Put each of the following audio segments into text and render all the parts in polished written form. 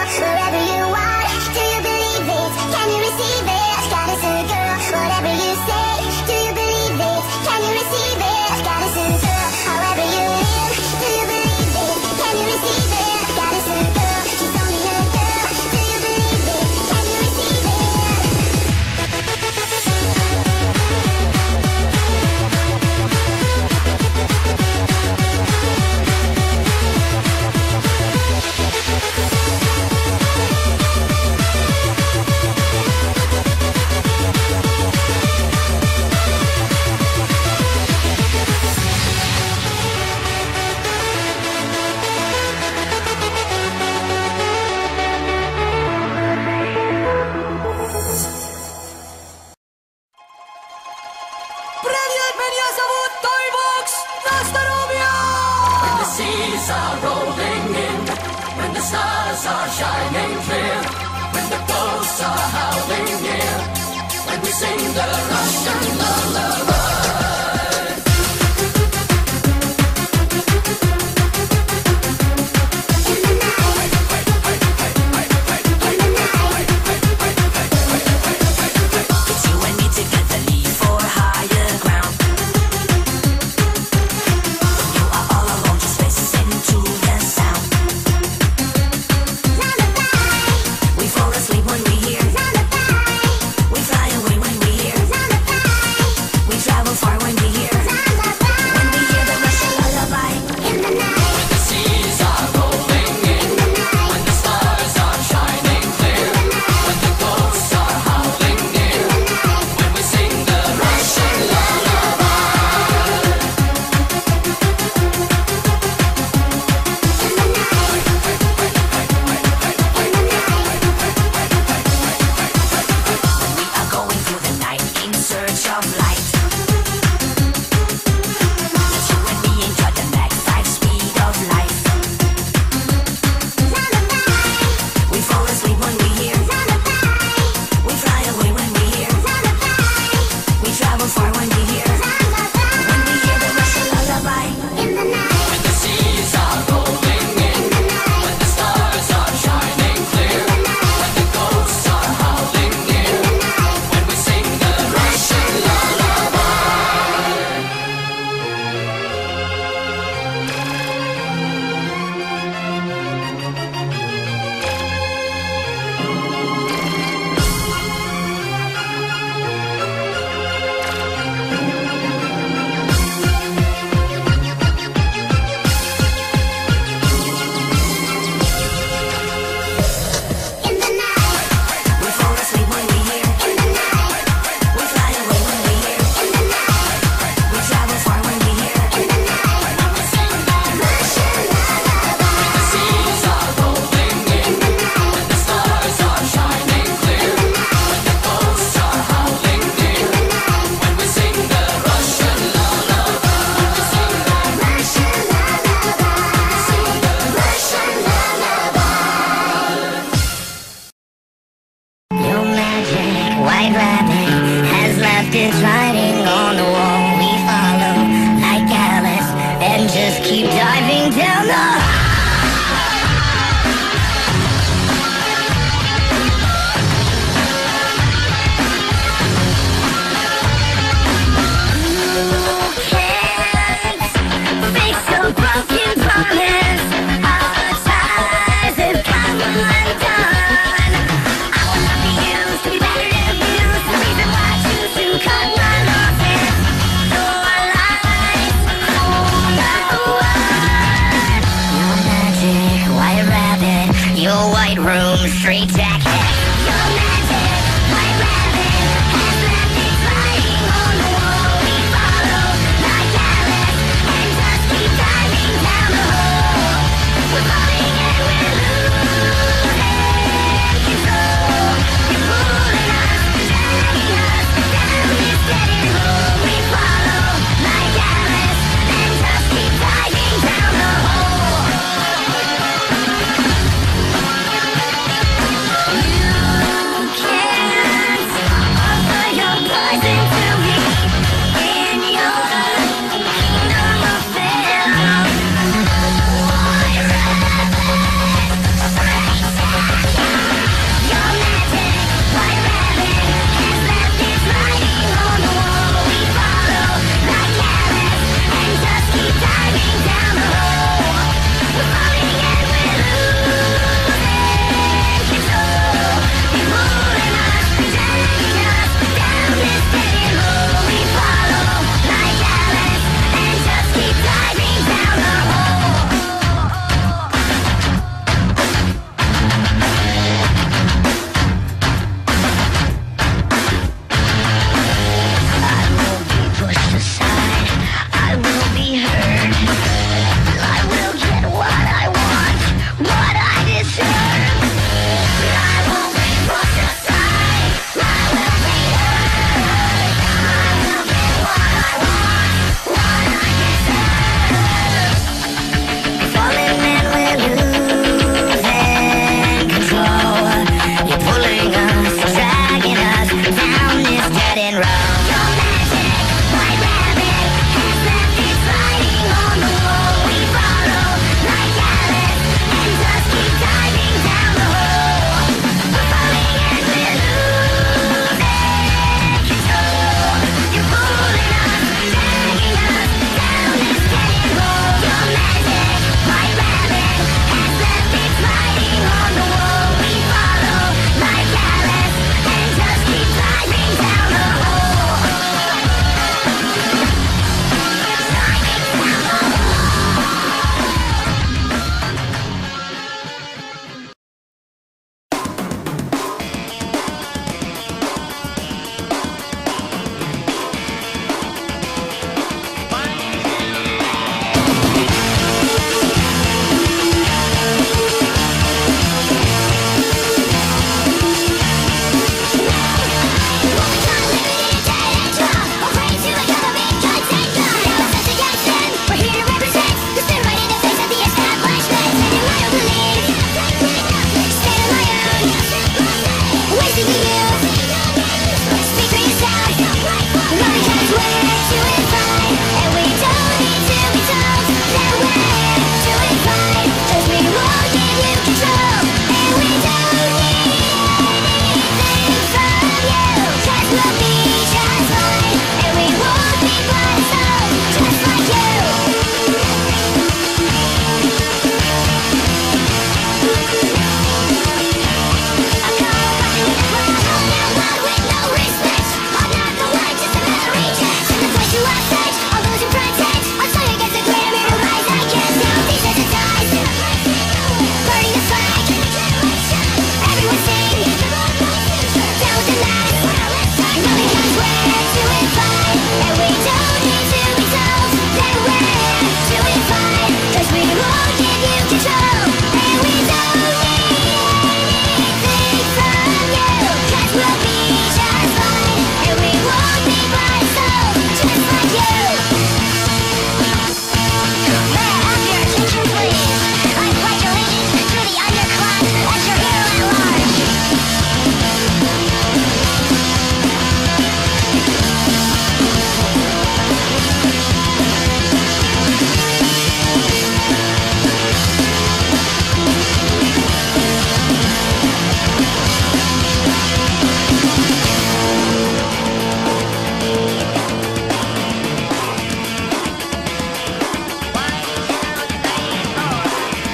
wherever you are. Do you believe it? Can you receive it? Goddess or girl, whatever you say. Do you believe it? Can you receive it? Goddess or girl, however you live. Do you believe it? Can you receive it? Goddess or girl, she's only a girl. Do you believe it? Can you receive it? Bienvenidos a Toybox Nostrovia! When the seas are rolling in, when the stars are shining clear, when the ghosts are howling near, when we sing the Russian lullaby. It's writing on the wall. We follow like Alice and just keep diving down the straight jacket. Your magic, my rabbit, has left its writing on the wall. We follow like Alice and just keep diving down the hole. We're falling and we're losing control. You're pulling us, dragging us down this dead hole. We follow like Alice and just keep diving down the hole. You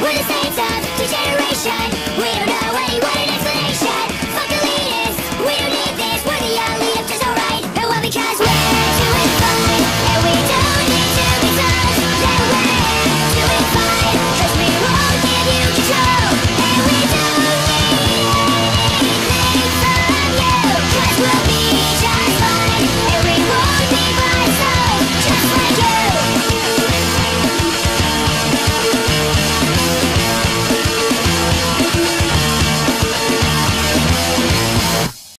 We're the saints of degeneration.